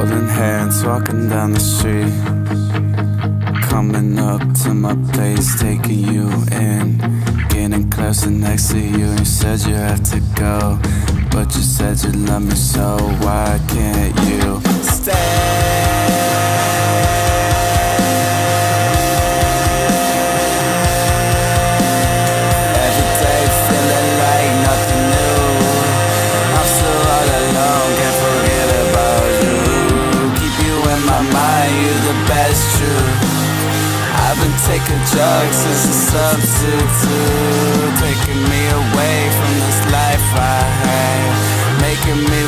Holding hands, walking down the street, coming up to my place, taking you in, getting closer next to you. You said you have to go, but you said you love me, so why can't you stay? I've been taking drugs as a substitute, taking me away from this life I had, making me